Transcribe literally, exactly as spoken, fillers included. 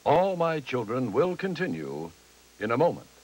All My Children will continue in a moment.